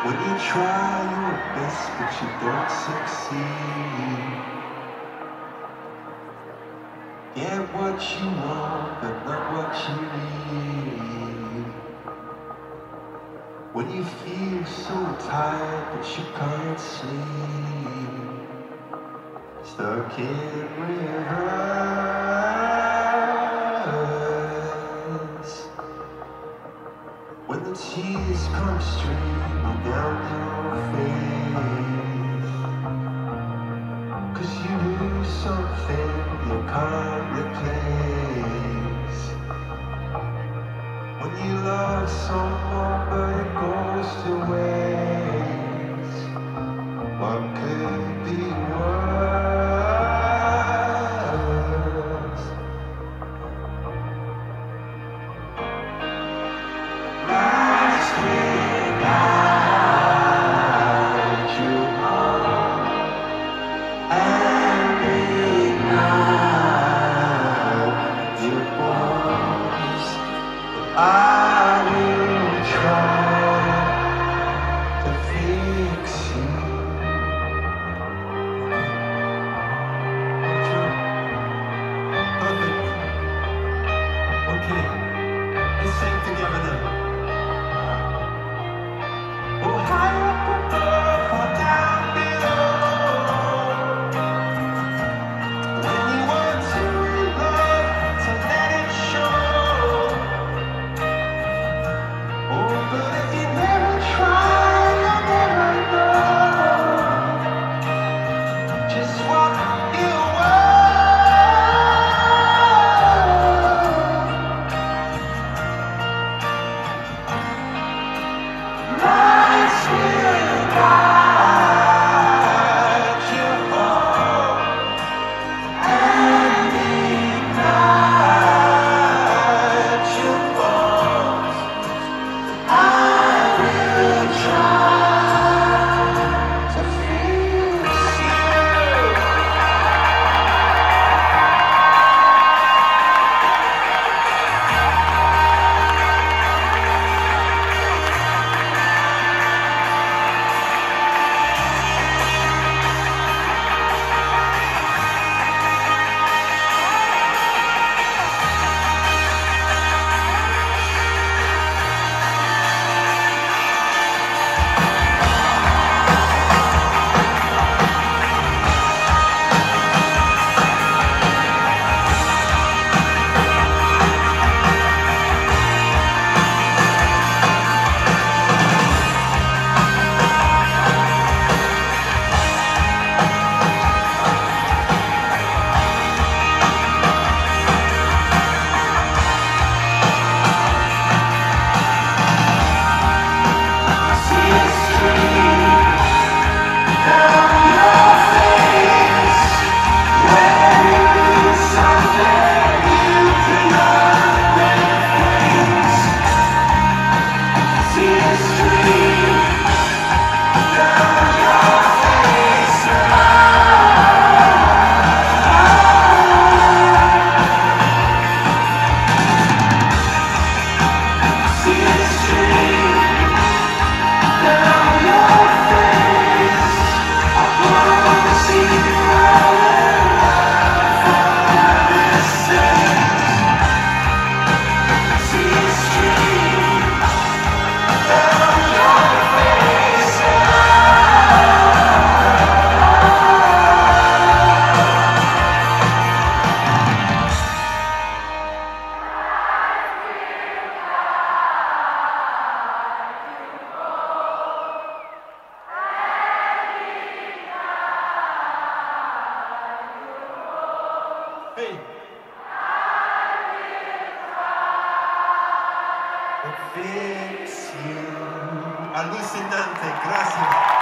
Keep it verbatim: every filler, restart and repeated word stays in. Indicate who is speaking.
Speaker 1: When you try your best but you don't succeed. Get what you want but not what you need. When you feel so tired but you can't sleep. Stuck in reverse. When the tears come streaming down your face. Cause you lose something you can't replace. When you love someone but it goes to waste. What could be worse? Last without you home and ignite your bones. I will try to fix you. Perfect. Okay. Let's sing together now. Oh, high up above or down below. When you want to love, so let it show. Oh, but if you never try, you'll never know just what you want. Lights will guide you home and ignite your bones. I will try to fix you. Hey. Fix you. Alucinante, gracias.